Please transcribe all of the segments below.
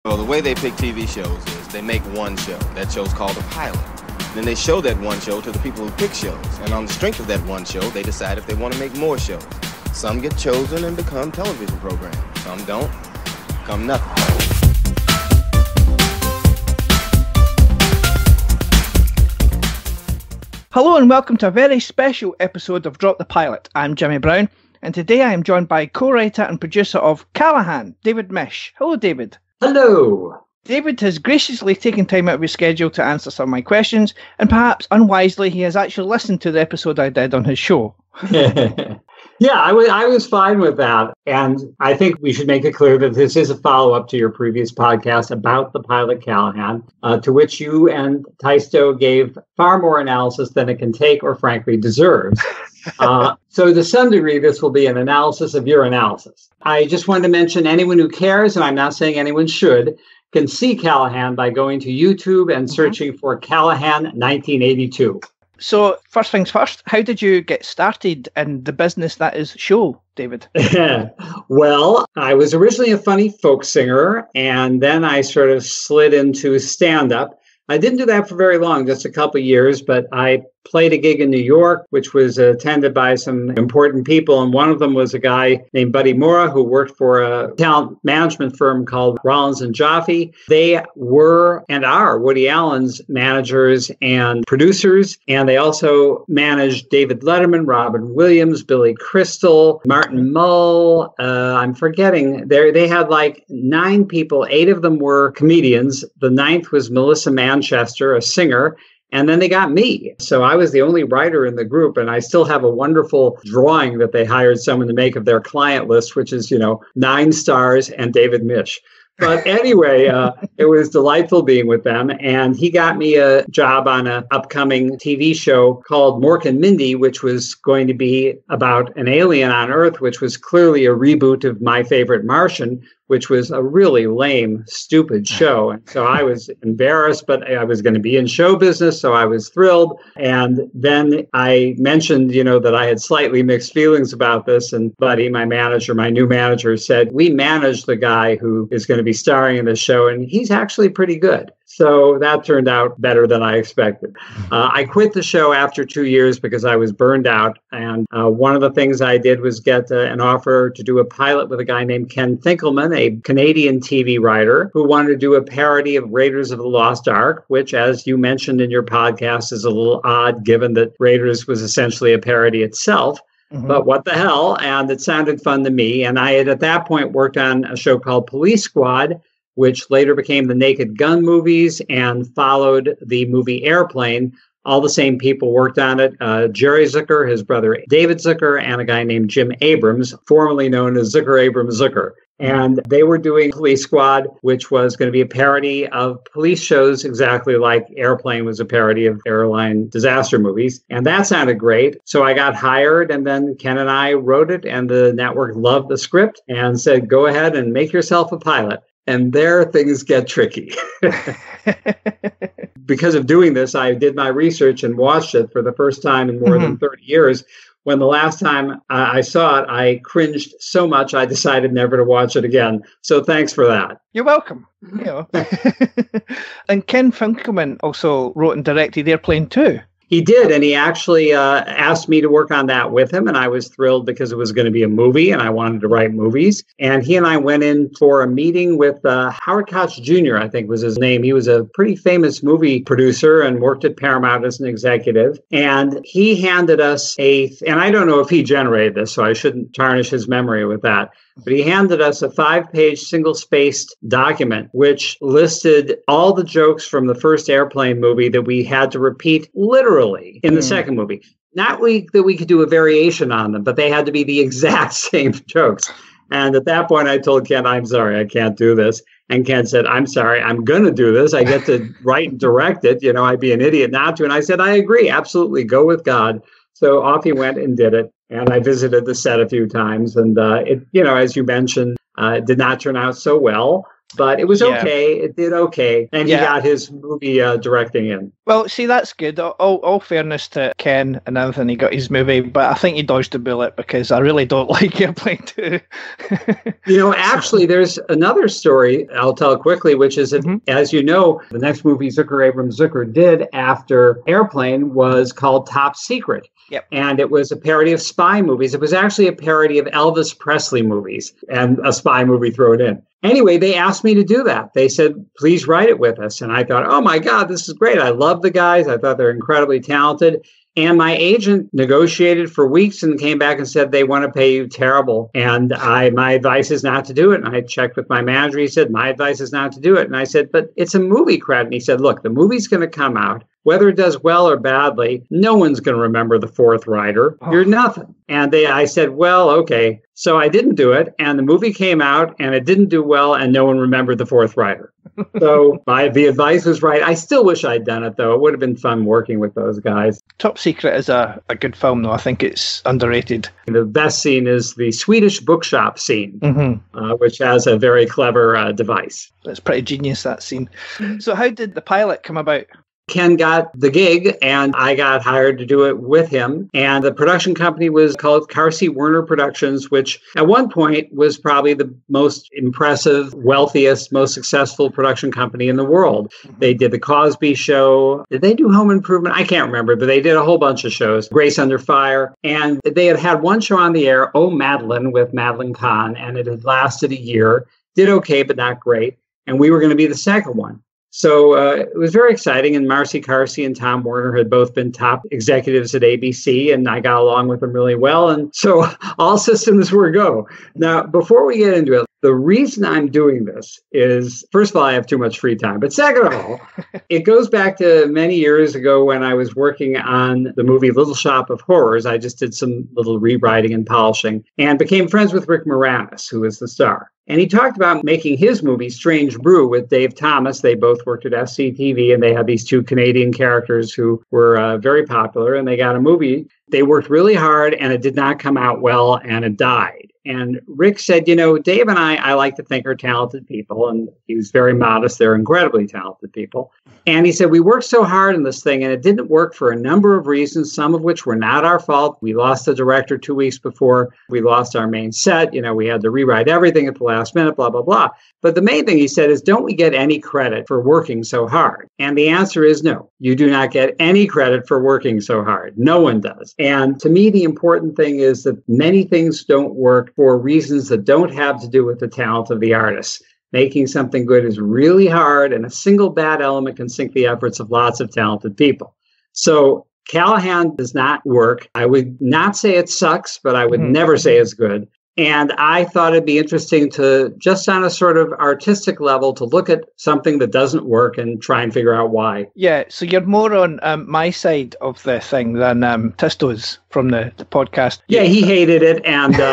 Well, the way they pick TV shows is they make one show. That show's called a pilot. Then they show that one show to the people who pick shows. And on the strength of that one show, they decide if they want to make more shows. Some get chosen and become television programs. Some don't. Become nothing. Hello and welcome to a very special episode of Drop the Pilot. I'm Jimmy Brown, and today I am joined by co-writer and producer of Callahan, David Mish. Hello, David. Hello. David has graciously taken time out of his schedule to answer some of my questions, and perhaps unwisely he has actually listened to the episode I did on his show. Yeah, I was fine with that. And I think we should make it clear that this is a follow-up to your previous podcast about the pilot Callahan, to which you and Taisto gave far more analysis than it can take or frankly deserves. So to some degree, this will be an analysis of your analysis. I just wanted to mention anyone who cares, and I'm not saying anyone should, can see Callahan by going to YouTube and searching for Callahan 1982. So, first things first, how did you get started in the business that is show, David? Well, I was originally a funny folk singer, and then I sort of slid into stand-up. I didn't do that for very long, just a couple of years, but I played a gig in New York, which was attended by some important people. And one of them was a guy named Buddy Mora, who worked for a talent management firm called Rollins and Jaffe. They were and are Woody Allen's managers and producers. And they also managed David Letterman, Robin Williams, Billy Crystal, Martin Mull. I'm forgetting. They had like 9 people. 8 of them were comedians. The 9th was Melissa Manchester, a singer. And then they got me. So I was the only writer in the group. And I still have a wonderful drawing that they hired someone to make of their client list, which is, 9 stars and David Mish. But anyway, it was delightful being with them. And he got me a job on an upcoming TV show called Mork and Mindy, which was going to be about an alien on Earth, which was clearly a reboot of My Favorite Martian, which was a really lame, stupid show. And so I was embarrassed, but I was going to be in show business, so I was thrilled. And then I mentioned, that I had slightly mixed feelings about this. And Buddy, my new manager, said, we manage the guy who is going to be starring in the show, and he's actually pretty good. So that turned out better than I expected. I quit the show after 2 years because I was burned out. And one of the things I did was get an offer to do a pilot with a guy named Ken Finkelman, a Canadian TV writer who wanted to do a parody of Raiders of the Lost Ark, which, as you mentioned in your podcast, is a little odd given that Raiders was essentially a parody itself. But what the hell? And it sounded fun to me. And I had at that point worked on a show called Police Squad, which later became the Naked Gun movies and followed the movie Airplane. All the same people worked on it. Jerry Zucker, his brother David Zucker, and a guy named Jim Abrams, formerly known as Zucker Abrams Zucker. And they were doing Police Squad, which was going to be a parody of police shows, exactly like Airplane was a parody of airline disaster movies. And that sounded great. So I got hired, and then Ken and I wrote it, and the network loved the script and said, go ahead and make yourself a pilot. And there things get tricky. Because of doing this, I did my research and watched it for the first time in more than 30 years. When the last time I saw it, I cringed so much, I decided never to watch it again. So thanks for that. You're welcome. And Ken Finkelman also wrote and directed Airplane too. He did, and he actually asked me to work on that with him, and I was thrilled because it was going to be a movie, and I wanted to write movies. And he and I went in for a meeting with Howard Koch Jr., I think was his name. He was a pretty famous movie producer and worked at Paramount as an executive. And he handed us and I don't know if he generated this, so I shouldn't tarnish his memory with that, but he handed us a 5-page single-spaced document which listed all the jokes from the first Airplane movie that we had to repeat literally in the second movie. Not that we could do a variation on them, but they had to be the exact same jokes. And at that point, I told Ken, I'm sorry, I can't do this. And Ken said, I'm sorry, I'm going to do this. I get to write and direct it. I'd be an idiot not to. And I said, I agree. Absolutely. Go with God. So off he went and did it. And I visited the set a few times. And it, as you mentioned, did not turn out so well. But it was okay. It did okay. And he got his movie directing in. Well, see, that's good. All fairness to Ken and everything, he got his movie, but I think he dodged a bullet because I really don't like Airplane 2. Actually, there's another story I'll tell quickly, which is that, as you know, the next movie Abrams Zucker did after Airplane was called Top Secret. Yep. And it was a parody of spy movies. It was actually a parody of Elvis Presley movies and a spy movie thrown in. Anyway, they asked me to do that. They said, please write it with us. And I thought, oh my God, this is great. I love the guys. I thought they're incredibly talented. And my agent negotiated for weeks and came back and said they want to pay you terrible. And my advice is not to do it. And I checked with my manager. He said, my advice is not to do it. And I said, but it's a movie credit. And he said, look, the movie's going to come out. Whether it does well or badly, no one's going to remember the fourth writer. You're nothing. And I said, well, okay. So I didn't do it. And the movie came out and it didn't do well. And no one remembered the fourth writer. So the advice was right. I still wish I'd done it, though. It would have been fun working with those guys. Top Secret is a good film, though. I think it's underrated. The best scene is the Swedish bookshop scene, which has a very clever device. It's pretty genius, that scene. So how did the pilot come about? Ken got the gig and I got hired to do it with him. And the production company was called Carsey Werner Productions, which at one point was probably the most impressive, wealthiest, most successful production company in the world. They did The Cosby Show. Did they do Home Improvement? I can't remember, but they did a whole bunch of shows. Grace Under Fire. And they had one show on the air, Oh, Madeline, with Madeline Kahn, and it had lasted a year. Did okay, but not great. And we were going to be the second one. So it was very exciting. And Marcy Carsey and Tom Werner had both been top executives at ABC, and I got along with them really well. And so all systems were go. Now, before we get into it, the reason I'm doing this is, first of all, I have too much free time. But second of all, it goes back to many years ago when I was working on the movie Little Shop of Horrors. I just did some little rewriting and polishing and became friends with Rick Moranis, who was the star. And he talked about making his movie Strange Brew with Dave Thomas. They both worked at SCTV, and they had these two Canadian characters who were very popular, and they got a movie. They worked really hard, and it did not come out well, and it died. And Rick said, Dave and I like to think are talented people. And he was very modest. They're incredibly talented people. And he said, we worked so hard on this thing and it didn't work for a number of reasons, some of which were not our fault. We lost the director 2 weeks before we lost our main set. We had to rewrite everything at the last minute, blah, blah, blah. But the main thing he said is, don't we get any credit for working so hard? And the answer is no. You do not get any credit for working so hard. No one does. And to me, the important thing is that many things don't work for reasons that don't have to do with the talent of the artist. Making something good is really hard, and a single bad element can sink the efforts of lots of talented people. So Callahan does not work. I would not say it sucks, but I would never say it's good. And I thought it'd be interesting to, just on a sort of artistic level, to look at something that doesn't work and try and figure out why. Yeah, so you're more on my side of the thing than Tisto's from the podcast. Yeah, he hated it,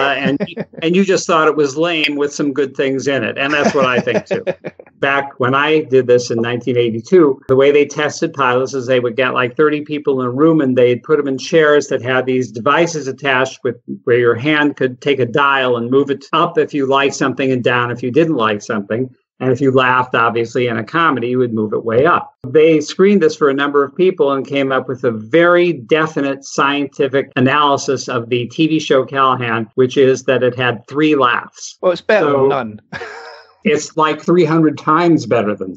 and you just thought it was lame with some good things in it. And that's what I think, too. Back when I did this in 1982, the way they tested pilots is they would get like 30 people in a room, and they'd put them in chairs that had these devices attached with where your hand could take a dial and move it up if you liked something and down if you didn't like something. And if you laughed, obviously, in a comedy, you would move it way up. They screened this for a number of people and came up with a very definite scientific analysis of the TV show Callahan, which is that it had 3 laughs. Well, it's better than none. It's like 300 times better than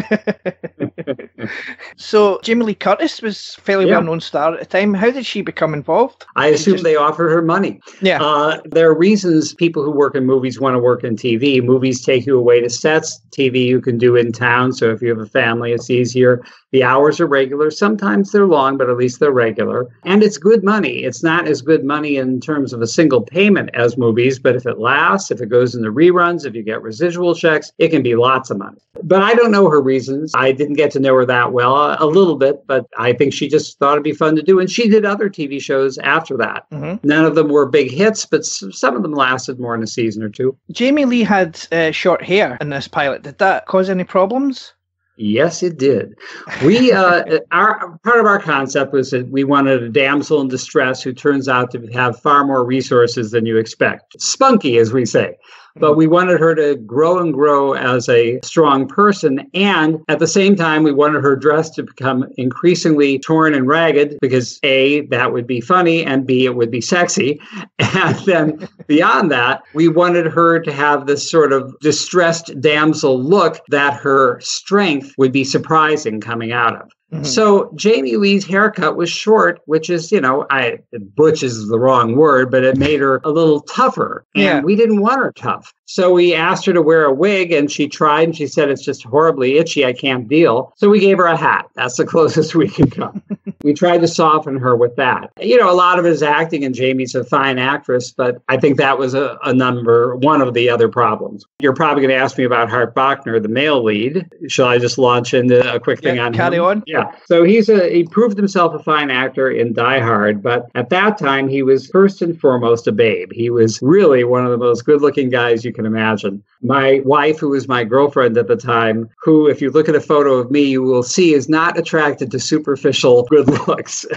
that. So Jamie Lee Curtis was a fairly well-known star at the time. How did she become involved? I assume they offered her money. Yeah. There are reasons people who work in movies want to work in TV. Movies take you away to sets. TV you can do in town. So if you have a family, it's easier. The hours are regular. Sometimes they're long, but at least they're regular. And it's good money. It's not as good money in terms of a single payment as movies, but if it lasts, if it goes into reruns, if you get residual checks, it can be lots of money. But I don't know her reasons. I didn't get to know her that well, a little bit, but I think she just thought it'd be fun to do. And she did other TV shows after that. None of them were big hits, but some of them lasted more than a season or two. Jamie Lee had short hair in this pilot. Did that cause any problems? Yes, it did. We part of our concept was that we wanted a damsel in distress who turns out to have far more resources than you expect. Spunky, as we say. But we wanted her to grow and grow as a strong person. And at the same time, we wanted her dress to become increasingly torn and ragged because A, that would be funny, and B, it would be sexy. And then beyond that, we wanted her to have this sort of distressed damsel look that her strength would be surprising coming out of. So Jamie Lee's haircut was short, which is, butch is the wrong word, but it made her a little tougher. And we didn't want her tough. So we asked her to wear a wig, and she tried, and she said, it's just horribly itchy. I can't deal. So we gave her a hat. That's the closest we can come. We tried to soften her with that. A lot of it is acting, and Jamie's a fine actress, but I think that was a number one of the other problems. You're probably going to ask me about Hart Bachner, the male lead. Shall I just launch into a quick thing on him? Carry on. Yeah. So he proved himself a fine actor in Die Hard, but at that time, he was first and foremost a babe. He was really one of the most good-looking guys you can imagine. My wife, who was my girlfriend at the time, who, if you look at a photo of me, you will see is not attracted to superficial good looks.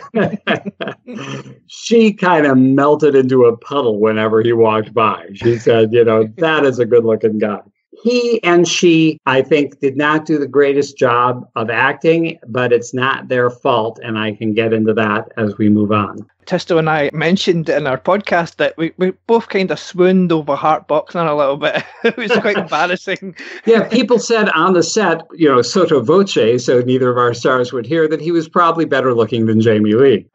She kind of melted into a puddle whenever he walked by. She said, that is a good-looking guy. He and she, I think, did not do the greatest job of acting, but it's not their fault, and I can get into that as we move on. Testo and I mentioned in our podcast that we both kind of swooned over Hart Bachner a little bit. It was quite embarrassing. Yeah, people said on the set, sotto voce, so neither of our stars would hear, that he was probably better looking than Jamie Lee.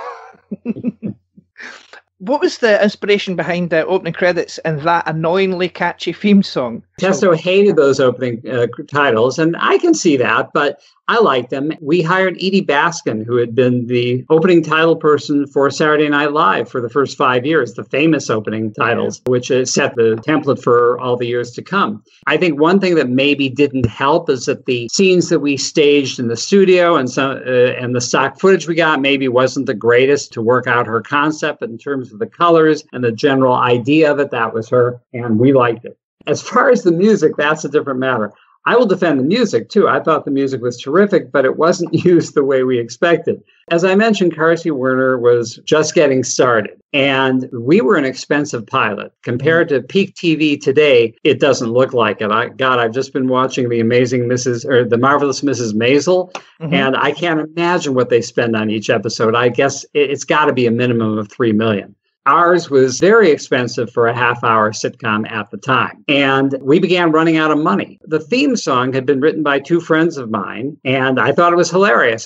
What was the inspiration behind the opening credits and that annoyingly catchy theme song? Testo hated those opening titles, and I can see that, but I liked them. We hired Edie Baskin, who had been the opening title person for Saturday Night Live for the first 5 years, the famous opening titles, which set the template for all the years to come. I think one thing that maybe didn't help is that the scenes that we staged in the studio and the stock footage we got maybe wasn't the greatest to work out her concept, but in terms of the colors and the general idea of it, that was her, and we liked it. As far as the music, that's a different matter. I will defend the music, too. I thought the music was terrific, but it wasn't used the way we expected. As I mentioned, Carsey Werner was just getting started, and we were an expensive pilot. Compared to peak TV today, it doesn't look like it. I've just been watching The Marvelous Mrs. Maisel, and I can't imagine what they spend on each episode. I guess it's got to be a minimum of $3 million. Ours was very expensive for a half-hour sitcom at the time, and we began running out of money. The theme song had been written by two friends of mine, and I thought it was hilarious.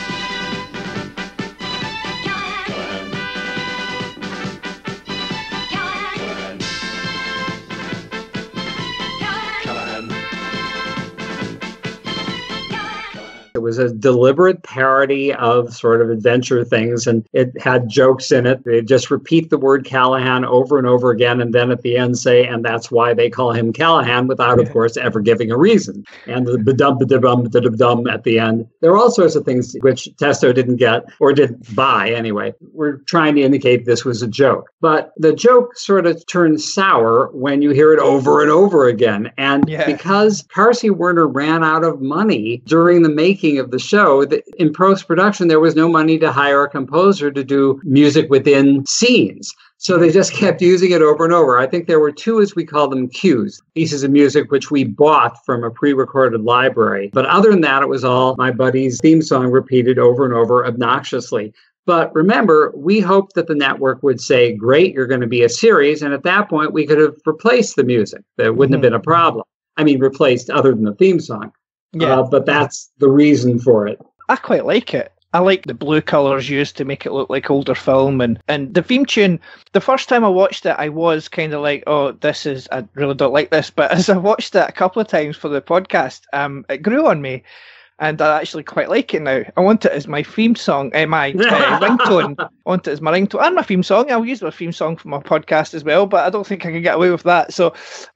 It was a deliberate parody of sort of adventure things, and it had jokes in it. They just repeat the word Callahan over and over again, and then at the end say, and that's why they call him Callahan, without, of course, ever giving a reason. And the ba-dum at the end. There are all sorts of things which Testo didn't get, or didn't buy anyway. We're trying to indicate this was a joke. But the joke sort of turns sour when you hear it over and over again. And because Carsey Werner ran out of money during the making of the show, in post-production, there was no money to hire a composer to do music within scenes. So they just kept using it over and over. I think there were two, as we call them, cues, pieces of music which we bought from a pre-recorded library. But other than that, it was all my buddy's theme song repeated over and over obnoxiously. But remember, we hoped that the network would say, great, you're going to be a series. And at that point, we could have replaced the music. That wouldn't have been a problem. I mean, replaced other than the theme song. But that's the reason for it. I quite like it. I like the blue colours used to make it look like older film. And the theme tune, the first time I watched it, I was kind of like, I really don't like this. But as I watched it a couple of times for the podcast, it grew on me. And I actually quite like it now. I want it as my theme song, my ringtone. I want it as my ringtone and my theme song. I'll use my theme song for my podcast as well, but I don't think I can get away with that. So,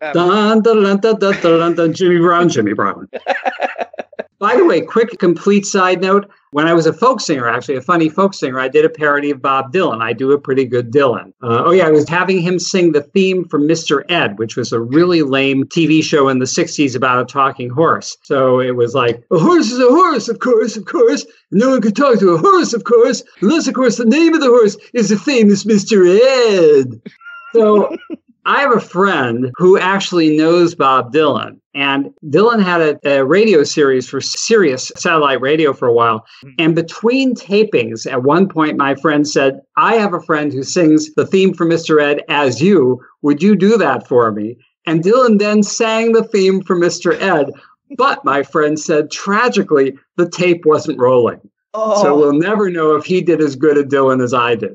Jimmy Brown. By the way, quick, complete side note. When I was a folk singer, actually, a funny folk singer, I did a parody of Bob Dylan. I do a pretty good Dylan. I was having him sing the theme from Mr. Ed, which was a really lame TV show in the 60s about a talking horse. So it was like, a horse is a horse, of course. No one could talk to a horse, of course, unless, of course, the name of the horse is the famous Mr. Ed. So I have a friend who actually knows Bob Dylan. And Dylan had a radio series for Sirius satellite radio for a while. And between tapings, at one point, my friend said, I have a friend who sings the theme for Mr. Ed as you. Would you do that for me? And Dylan then sang the theme for Mr. Ed. But my friend said, tragically, the tape wasn't rolling. Oh. So we'll never know if he did as good a Dylan as I did.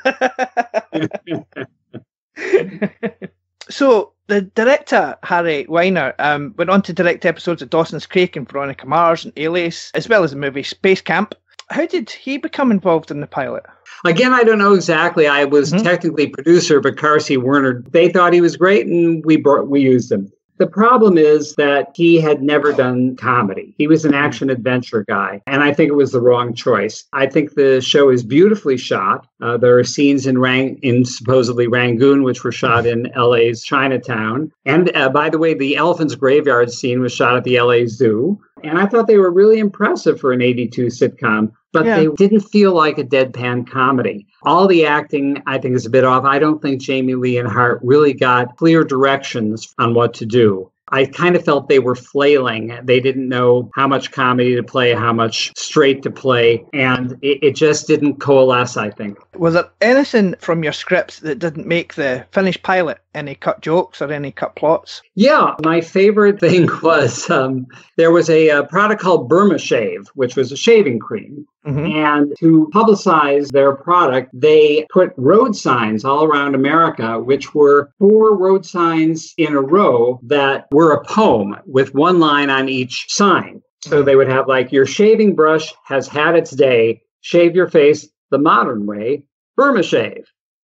So the director, Harry Weiner, went on to direct episodes of Dawson's Creek and Veronica Mars and Alias, as well as the movie Space Camp. How did he become involved in the pilot? Again, I don't know exactly. I was technically producer, but Carsey Werner, they thought he was great, and we used him. The problem is that he had never done comedy. He was an action-adventure guy, and I think it was the wrong choice. I think the show is beautifully shot. There are scenes in supposedly Rangoon, which were shot in LA's Chinatown. And by the way, the Elephant's Graveyard scene was shot at the LA Zoo. And I thought they were really impressive for an 82 sitcom, but they didn't feel like a deadpan comedy. All the acting, I think, is a bit off. I don't think Jamie Lee and Hart really got clear directions on what to do. I kind of felt they were flailing. They didn't know how much comedy to play, how much straight to play, and it just didn't coalesce, I think. Was there anything from your scripts that didn't make the finished pilot? Any cut jokes or any cut plots? Yeah, my favorite thing was there was a product called Burma Shave, which was a shaving cream. And to publicize their product, they put road signs all around America, which were 4 road signs in a row that were a poem with one line on each sign. So they would have like, your shaving brush has had its day, shave your face the modern way, Burma Shave.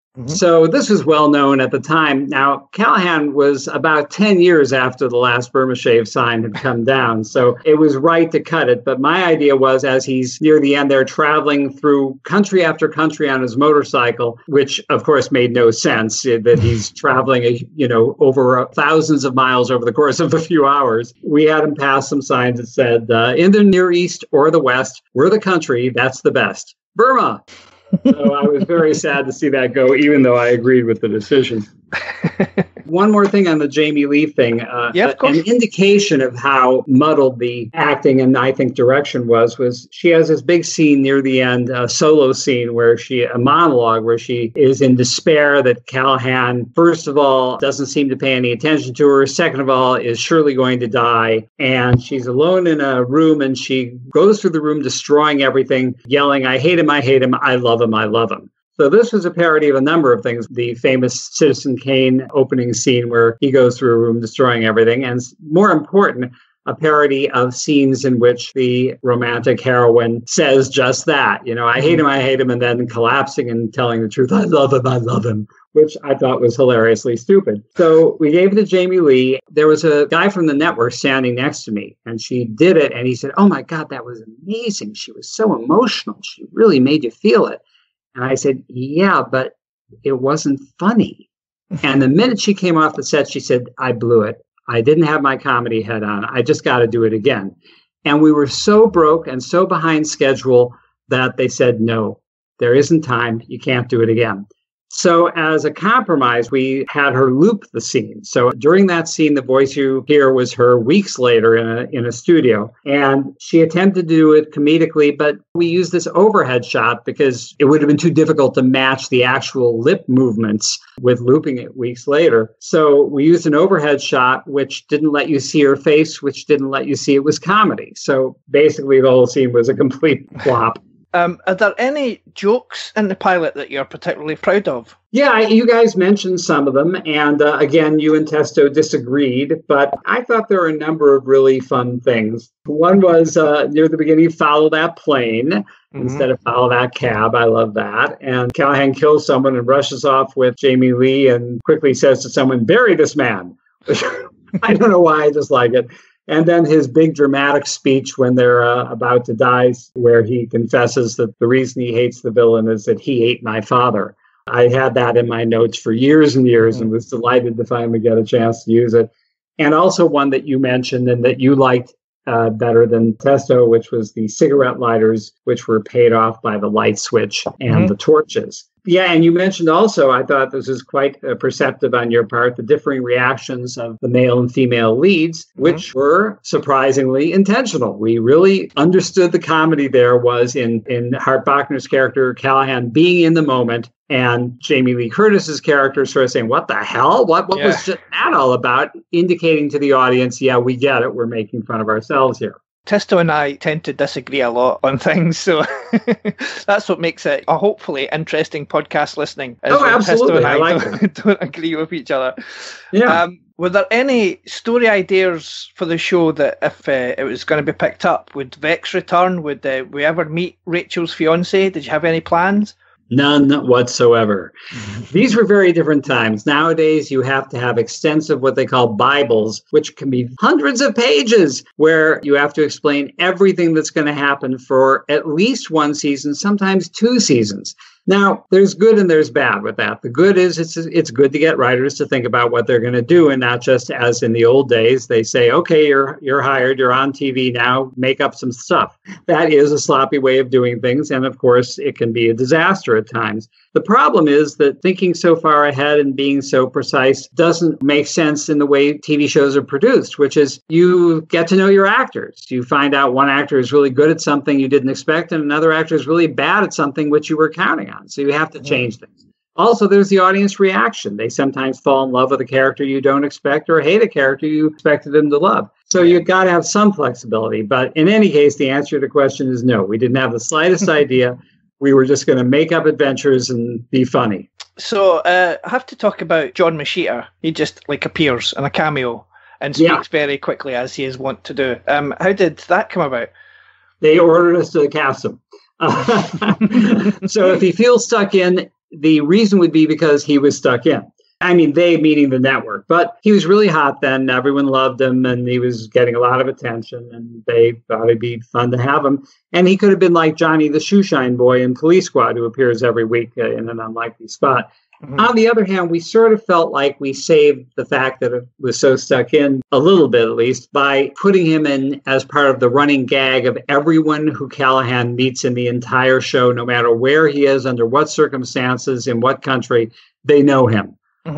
So this was well known at the time. Now, Callahan was about 10 years after the last Burma Shave sign had come down, so it was right to cut it. But my idea was, as he's near the end there traveling through country after country on his motorcycle, which of course made no sense, that he's traveling, over thousands of miles over the course of a few hours. We had him pass some signs that said, in the Near East or the West, we're the country, that's the best. Burma! So I was very sad to see that go, even though I agreed with the decision. One more thing on the Jamie Lee thing. Of course. An indication of how muddled the acting and I think direction was she has this big scene near the end, a solo scene a monologue where she is in despair that Callahan, first of all, doesn't seem to pay any attention to her. Second of all, is surely going to die. And she's alone in a room and she goes through the room destroying everything, yelling, I hate him, I love him, I love him. So this was a parody of a number of things. The famous Citizen Kane opening scene where he goes through a room destroying everything. And more important, a parody of scenes in which the romantic heroine says just that. I hate him, and then collapsing and telling the truth. I love him, which I thought was hilariously stupid. So we gave it to Jamie Lee. There was a guy from the network standing next to me, and she did it. And he said, oh my God, that was amazing. She was so emotional. She really made you feel it. And I said, yeah, but it wasn't funny. And the minute she came off the set, she said, I blew it. I didn't have my comedy head on. I just got to do it again. And we were so broke and so behind schedule that they said, no, there isn't time. You can't do it again. So as a compromise, we had her loop the scene. So during that scene, the voice you hear was her weeks later in a studio. And she attempted to do it comedically, but we used this overhead shot because it would have been too difficult to match the actual lip movements with looping it weeks later. So we used an overhead shot, which didn't let you see her face, which didn't let you see it was comedy. So basically the whole scene was a complete flop. Are there any jokes in the pilot that you're particularly proud of? Yeah, you guys mentioned some of them. And again, you and Testo disagreed, but I thought there were a number of really fun things. One was near the beginning, follow that plane instead of follow that cab. I love that. And Callahan kills someone and rushes off with Jamie Lee and quickly says to someone, bury this man. I don't know why, I just like it. And then his big dramatic speech when they're about to die, where he confesses that the reason he hates the villain is that he ate my father. I had that in my notes for years and years and was delighted to finally get a chance to use it. And also one that you mentioned and that you liked better than Testo, which was the cigarette lighters, which were paid off by the light switch and the torches. Yeah, and you mentioned also, I thought this is quite perceptive on your part, the differing reactions of the male and female leads, which were surprisingly intentional. We really understood the comedy there was in Hart Bachner's character, Callahan, being in the moment, and Jamie Lee Curtis's character sort of saying, what the hell? What was that all about? Indicating to the audience, yeah, we get it. We're making fun of ourselves here. Tisto and I tend to disagree a lot on things, so that's what makes it a hopefully interesting podcast listening. Oh, absolutely. Tisto and I like don't agree with each other. Yeah. Were there any story ideas for the show that if it was going to be picked up, would Vex return? Would we ever meet Rachel's fiance? Did you have any plans? None whatsoever. These were very different times. Nowadays, you have to have extensive what they call Bibles, which can be hundreds of pages, where you have to explain everything that's going to happen for at least one season, sometimes 2 seasons. Now, there's good and there's bad with that. The good is it's good to get writers to think about what they're going to do, and not just as in the old days, they say, okay, you're hired, you're on TV now, make up some stuff. That is a sloppy way of doing things, and of course, it can be a disaster at times. The problem is that thinking so far ahead and being so precise doesn't make sense in the way TV shows are produced, which is you get to know your actors. You find out one actor is really good at something you didn't expect, and another actor is really bad at something which you were counting on. So you have to change things. Also, there's the audience reaction. They sometimes fall in love with a character you don't expect or hate a character you expected them to love. So you've got to have some flexibility. But in any case, the answer to the question is no. We didn't have the slightest idea. We were just going to make up adventures and be funny. So I have to talk about John Machita. He just appears in a cameo and speaks very quickly, as he is wont to do. How did that come about? They ordered us to cast him. So if he feels stuck in, the reason would be because he was stuck in. I mean, they meaning the network. But he was really hot then. Everyone loved him, and he was getting a lot of attention, and they thought it'd be fun to have him. And he could have been like Johnny the Shoeshine Boy in Police Squad, who appears every week in an unlikely spot. On the other hand, we sort of felt like we saved the fact that it was so stuck in, a little bit at least, by putting him in as part of the running gag of everyone who Callahan meets in the entire show, no matter where he is, under what circumstances, in what country, they know him.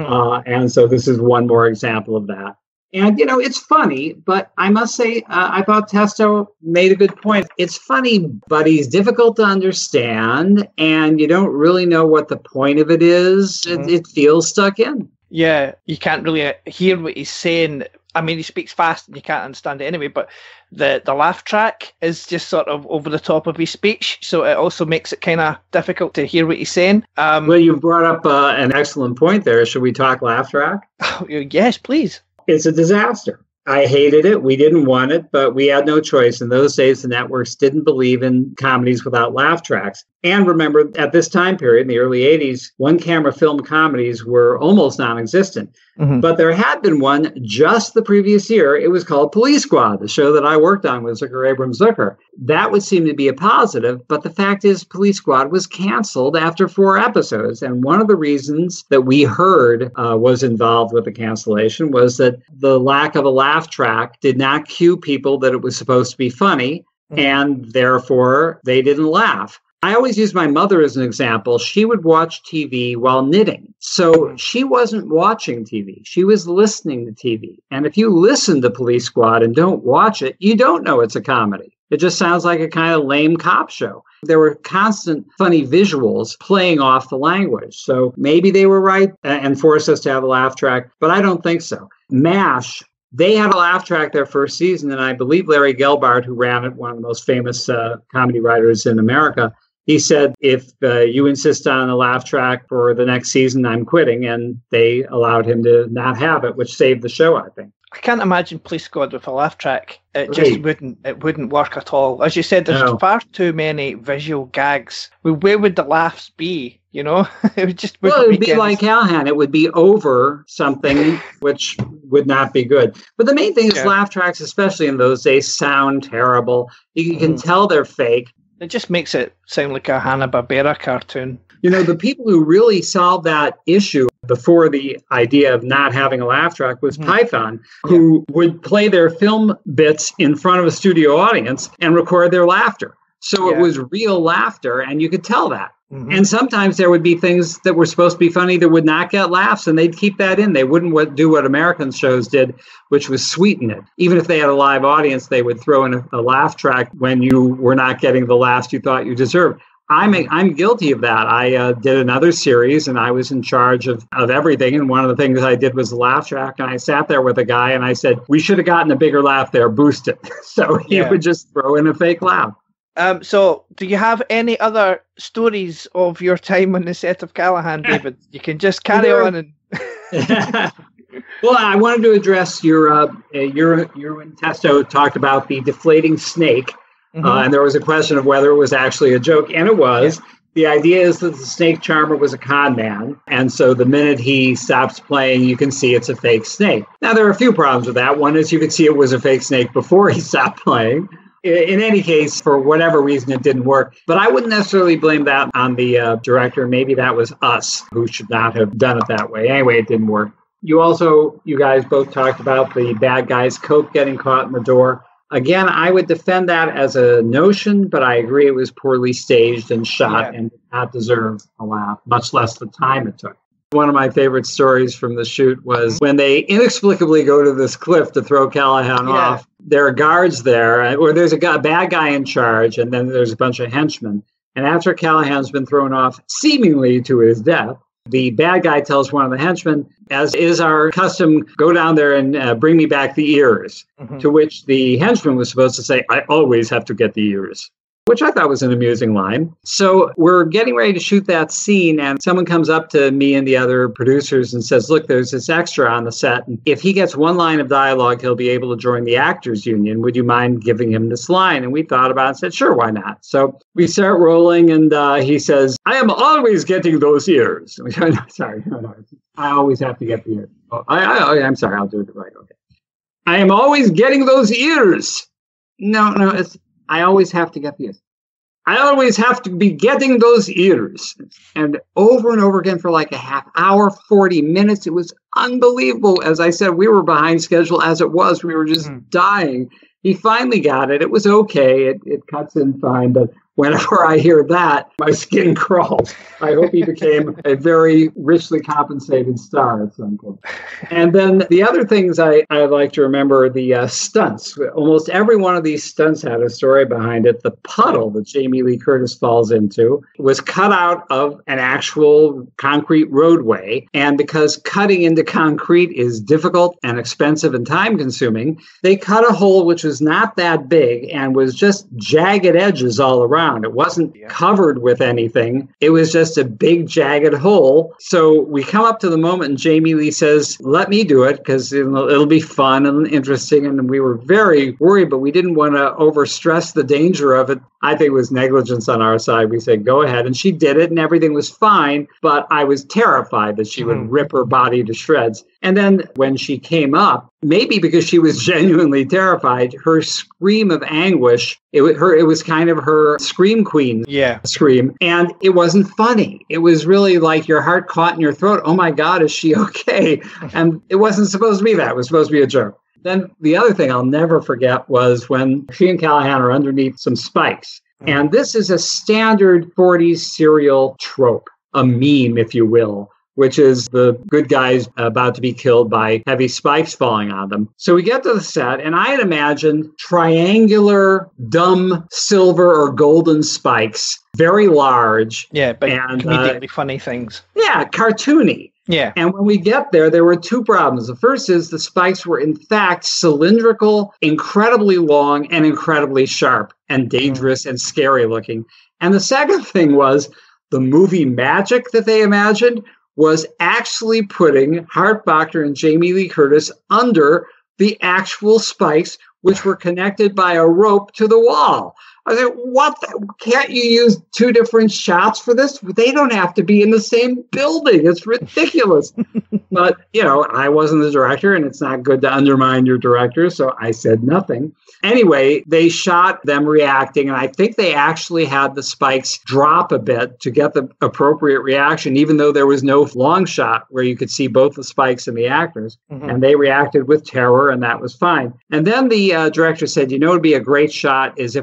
And so this is one more example of that. And, it's funny, but I must say, I thought Tisto made a good point. It's funny, but he's difficult to understand, and you don't really know what the point of it is. It feels stuck in. Yeah, you can't really hear what he's saying. I mean, he speaks fast and you can't understand it anyway, but the laugh track is just sort of over the top of his speech, so it also makes it kind of difficult to hear what he's saying. Well, you brought up an excellent point there. Should we talk laugh track? Yes, please. It's a disaster. I hated it. We didn't want it, but we had no choice. In those days, the networks didn't believe in comedies without laugh tracks. And remember, at this time period, in the early 80s, one-camera film comedies were almost non-existent. But there had been one just the previous year. It was called Police Squad, the show that I worked on with Zucker Abrams Zucker. That would seem to be a positive, but the fact is Police Squad was canceled after 4 episodes. And one of the reasons that we heard was involved with the cancellation was that the lack of a laugh track did not cue people that it was supposed to be funny, and therefore they didn't laugh. I always use my mother as an example. She would watch TV while knitting. So she wasn't watching TV. She was listening to TV. And if you listen to Police Squad and don't watch it, you don't know it's a comedy. It just sounds like a kind of lame cop show. There were constant funny visuals playing off the language. So maybe they were right and forced us to have a laugh track, but I don't think so. MASH, they had a laugh track their first season, and I believe Larry Gelbart, who ran it, one of the most famous comedy writers in America, he said, if you insist on a laugh track for the next season, I'm quitting. And they allowed him to not have it, which saved the show, I think. I can't imagine Police Squad with a laugh track. It just wouldn't work at all. As you said, there's far too many visual gags. Where would the laughs be? It would just it would be like Callahan. It would be over something, which would not be good. But the main thing is laugh tracks, especially in those days, sound terrible. You can tell they're fake. It just makes it sound like a Hanna-Barbera cartoon. The people who really solved that issue before the idea of not having a laugh track was Python, who would play their film bits in front of a studio audience and record their laughter. So it was real laughter, and you could tell that. And sometimes there would be things that were supposed to be funny that would not get laughs, and they'd keep that in. They wouldn't do what American shows did, which was sweeten it. Even if they had a live audience, they would throw in a laugh track when you were not getting the laughs you thought you deserved. I'm guilty of that. I did another series, and I was in charge of everything. And one of the things I did was the laugh track. And I sat there with a guy, and I said, we should have gotten a bigger laugh there, boost it. So he would just throw in a fake laugh. So do you have any other stories of your time on the set of Callahan, David? You can just carry on. And Well, I wanted to address your and Testo talked about the deflating snake. And there was a question of whether it was actually a joke, and it was. Yeah. The idea is that the snake charmer was a con man, and so the minute he stops playing, you can see it's a fake snake. Now, there are a few problems with that. One is you could see it was a fake snake before he stopped playing. In any case, for whatever reason, it didn't work. But I wouldn't necessarily blame that on the director. Maybe that was us who should not have done it that way. Anyway, it didn't work. You guys both talked about the bad guy's coat getting caught in the door. Again, I would defend that as a notion, but I agree it was poorly staged and shot and did not deserve a laugh, much less the time it took. One of my favorite stories from the shoot was when they inexplicably go to this cliff to throw Callahan off. There are guards there, or there's a bad guy in charge, and then there's a bunch of henchmen. And after Callahan's been thrown off, seemingly to his death, the bad guy tells one of the henchmen, as is our custom, go down there and bring me back the ears. To which the henchman was supposed to say, I always have to get the ears, which I thought was an amusing line. So we're getting ready to shoot that scene, and someone comes up to me and the other producers and says, look, there's this extra on the set, and if he gets one line of dialogue, he'll be able to join the actors union. Would you mind giving him this line? And we thought about it and said, sure, why not? So we start rolling, and he says, I am always getting those ears. And we go, no, sorry, no, I always have to get the ears. Oh, I'm sorry, I'll do it right. Okay. I am always getting those ears. No, it's I always have to get the ears. I always have to be getting those ears. And over again for like a half hour, 40 minutes. It was unbelievable. As I said, we were behind schedule as it was. We were just dying. He finally got it. It was okay. It cuts in fine. But whenever I hear that, my skin crawls. I hope he became a very richly compensated star at some point. And then the other things I like to remember, the stunts. Almost every one of these stunts had a story behind it. The puddle that Jamie Lee Curtis falls into was cut out of an actual concrete roadway. And because cutting into concrete is difficult and expensive and time-consuming, they cut a hole which was not that big and was just jagged edges all around. It wasn't covered with anything. It was just a big jagged hole. So we come up to the moment and Jamie Lee says, let me do it because it'll be fun and interesting. And we were very worried, but we didn't want to overstress the danger of it. I think it was negligence on our side. We said, go ahead. And she did it and everything was fine. But I was terrified that she would rip her body to shreds. And then when she came up, maybe because she was genuinely terrified, her scream of anguish, it was kind of her scream queen scream. And it wasn't funny. It was really like your heart caught in your throat. Oh my God, is she okay? And it wasn't supposed to be that. It was supposed to be a joke. Then the other thing I'll never forget was when she and Callahan are underneath some spikes. And this is a standard 40s serial trope, a meme, if you will, which is the good guys about to be killed by heavy spikes falling on them. So we get to the set, and I had imagined triangular, dumb, silver or golden spikes, very large. Yeah, but immediately funny things. Yeah, cartoony. Yeah. And when we get there were two problems. The first is the spikes were, in fact, cylindrical, incredibly long, and incredibly sharp and dangerous and scary looking. And the second thing was the movie magic that they imagined was actually putting Hart Bochner and Jamie Lee Curtis under the actual spikes, which were connected by a rope to the wall. I said, can't you use two different shots for this? They don't have to be in the same building. It's ridiculous. But, I wasn't the director, and it's not good to undermine your director, so I said nothing. Anyway, they shot them reacting, and I think they actually had the spikes drop a bit to get the appropriate reaction, even though there was no long shot where you could see both the spikes and the actors. And they reacted with terror, and that was fine. And then the director said, it'd be a great shot is if we put the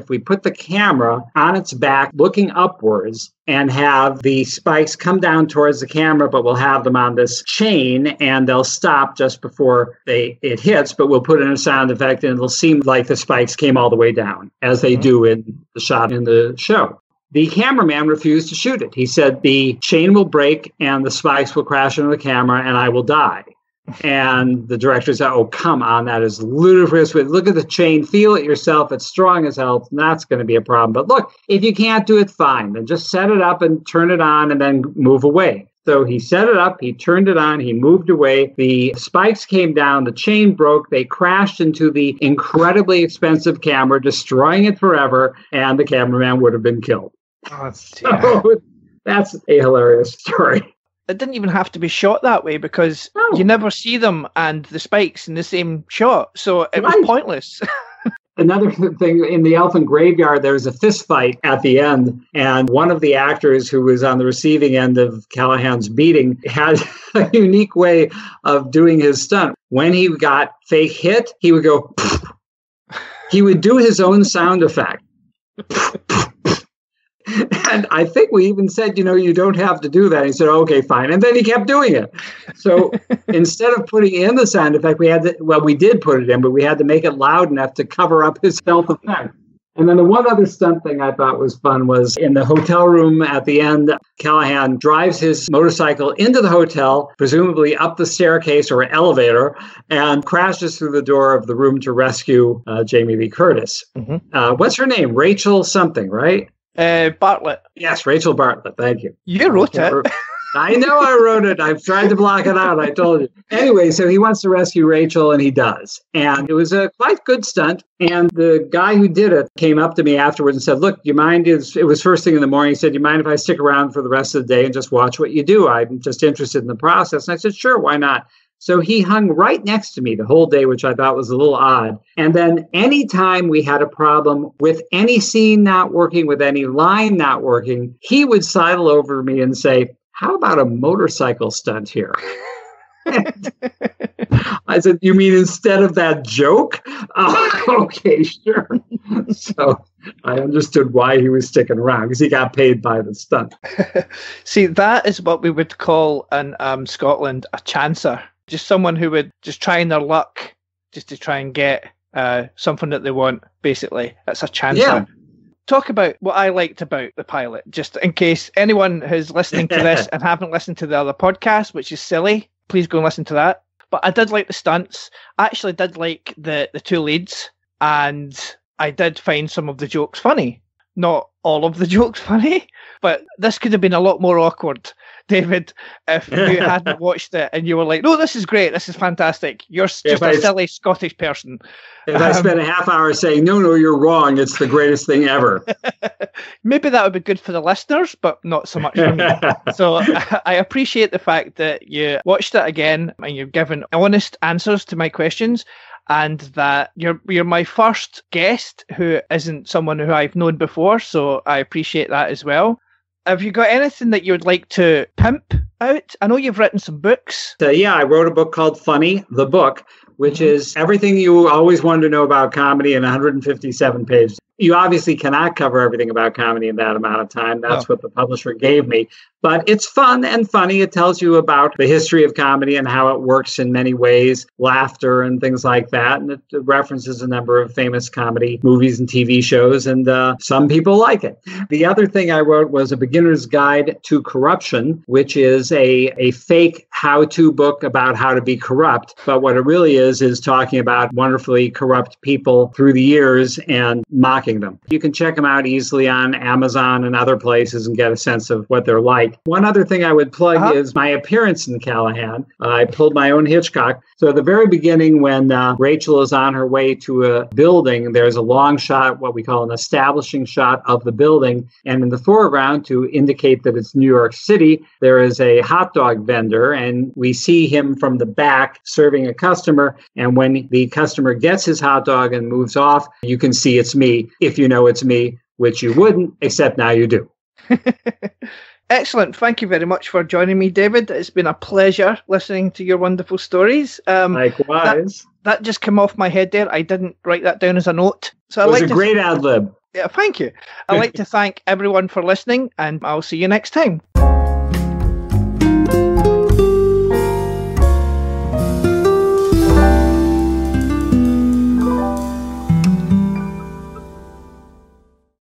the camera on its back looking upwards and have the spikes come down towards the camera, but we'll have them on this chain and they'll stop just before it hits, but we'll put in a sound effect and it'll seem like the spikes came all the way down, as they do in the shot in the show. The cameraman refused to shoot it. He said the chain will break and the spikes will crash into the camera and I will die. And the director said, oh, come on, that is ludicrous. Look at the chain, feel it yourself. It's strong as hell. That's going to be a problem. But look, if you can't do it, fine. Then just set it up and turn it on and then move away. So he set it up, he turned it on, he moved away. The spikes came down, the chain broke, they crashed into the incredibly expensive camera, destroying it forever, and the cameraman would have been killed. Oh, so that's a hilarious story. It didn't even have to be shot that way because you never see them and the spikes in the same shot. So it was pointless. Another thing, in the Elephant Graveyard, there was a fist fight at the end. And one of the actors who was on the receiving end of Callahan's beating had a unique way of doing his stunt. When he got fake hit, he would go, he would do his own sound effect. And I think we even said, you don't have to do that. He said, okay, fine. And then he kept doing it. So instead of putting in the sound effect, we did put it in, but we had to make it loud enough to cover up his self-effect. And then the one other stunt thing I thought was fun was in the hotel room at the end, Callahan drives his motorcycle into the hotel, presumably up the staircase or elevator, and crashes through the door of the room to rescue Jamie Lee Curtis. Mm-hmm. What's her name? Rachel something, right? Bartlett. Yes, Rachel Bartlett. Thank you. You wrote it. I know I wrote it. I've tried to block it out. I told you. Anyway, so he wants to rescue Rachel, and he does. And it was a quite good stunt. And the guy who did it came up to me afterwards and said, look, you mind? It was first thing in the morning. He said, you mind if I stick around for the rest of the day and just watch what you do? I'm just interested in the process. And I said, sure, why not? So he hung right next to me the whole day, which I thought was a little odd. And then anytime we had a problem with any scene not working, with any line not working, he would sidle over me and say, how about a motorcycle stunt here? I said, you mean instead of that joke? Oh, okay, sure. So I understood why he was sticking around, because he got paid by the stunt. See, that is what we would call in Scotland a chancer. Just someone who would just trying their luck just to try and get something that they want, basically. That's a chancer. Yeah. Talk about what I liked about the pilot, just in case anyone who's listening to this and haven't listened to the other podcast, which is silly, please go and listen to that. But I did like the stunts. I actually did like the two leads, and I did find some of the jokes funny. Not all of the jokes funny, but this could have been a lot more awkward, David, if you hadn't watched it and you were like, no, this is great, this is fantastic. You're just a silly Scottish person. If I spent a half hour saying, no, you're wrong, it's the greatest thing ever. Maybe that would be good for the listeners, but not so much for me. So I appreciate the fact that you watched it again and you've given honest answers to my questions, and that you're my first guest who isn't someone who I've known before, so I appreciate that as well. Have you got anything that you would like to pimp out? I know you've written some books. I wrote a book called Funny, the Book, which is everything you always wanted to know about comedy in 157 pages. You obviously cannot cover everything about comedy in that amount of time. That's what the publisher gave me. But it's fun and funny. It tells you about the history of comedy and how it works in many ways, laughter and things like that. And it references a number of famous comedy movies and TV shows, and some people like it. The other thing I wrote was A Beginner's Guide to Corruption, which is a fake how-to book about how to be corrupt. But what it really is talking about wonderfully corrupt people through the years and mocking them. You can check them out easily on Amazon and other places and get a sense of what they're like. One other thing I would plug is my appearance in Callahan. I pulled my own Hitchcock. So at the very beginning, when Rachel is on her way to a building, there's a long shot, what we call an establishing shot of the building. And in the foreground, to indicate that it's New York City, there is a hot dog vendor, and we see him from the back serving a customer. And when the customer gets his hot dog and moves off, you can see it's me, if you know it's me, which you wouldn't, except now you do. Excellent. Thank you very much for joining me, David. It's been a pleasure listening to your wonderful stories. Likewise. That just came off my head there. I didn't write that down as a note. So it was a great ad lib. Yeah, thank you. I'd like to thank everyone for listening, and I'll see you next time.